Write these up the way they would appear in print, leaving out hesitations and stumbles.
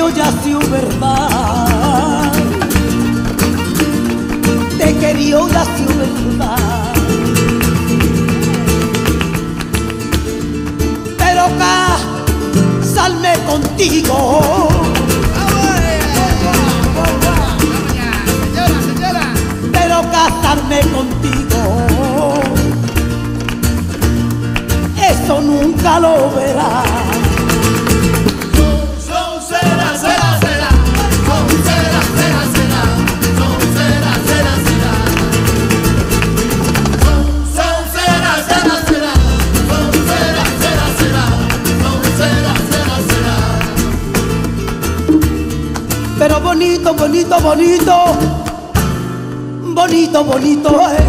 ya sido verdad, te quería ya sido verdad, pero casarme contigo, pero casarme contigo, eso nunca lo verás. Pero bonito, bonito, bonito, bonito, bonito es.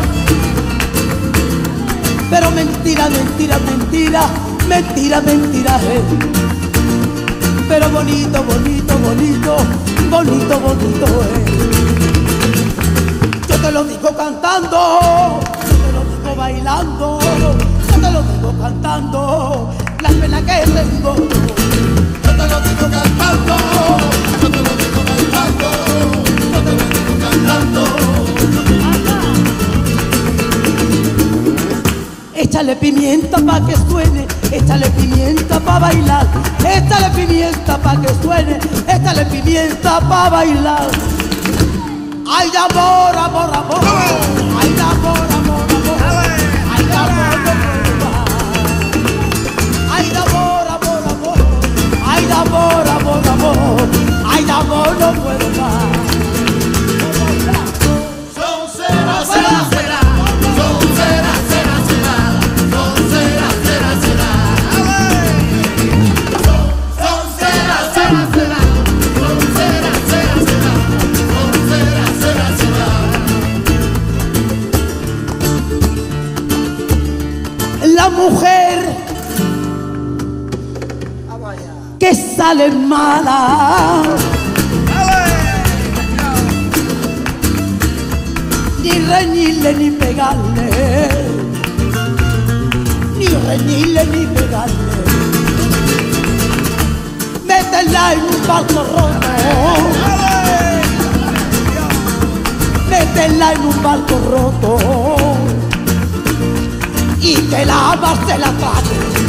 Pero mentira, mentira, mentira, mentira, mentira es. Pero bonito, bonito, bonito, bonito, bonito es. Yo te lo digo cantando, yo te lo digo bailando, yo te lo digo cantando, la pena que tengo. Yo te lo digo cantando, yo te lo digo bailando, yo te lo digo cantando. Échale pimienta pa' que suene, échale pimienta pa' bailar, échale pimienta pa' que suene, échale pimienta pa' bailar. Ay, de amor, amor, amor, ay, de amor, amor, amor, ay, de amor, no puedo más. Ay, de amor, amor, amor, ay, de amor, amor, amor, ay, de amor, no puedo más. Son cera, cera, cera, son cera, cera, cera, son cera, cera, cera. Son cera, cera, cera, son cera, cera, cera, son cera, cera, cera. La mujer que sale mala, ni reñirle ni pegarle, ni reñirle ni pegarle, métela en un barco roto, métela en un barco roto y que la ama se la pague.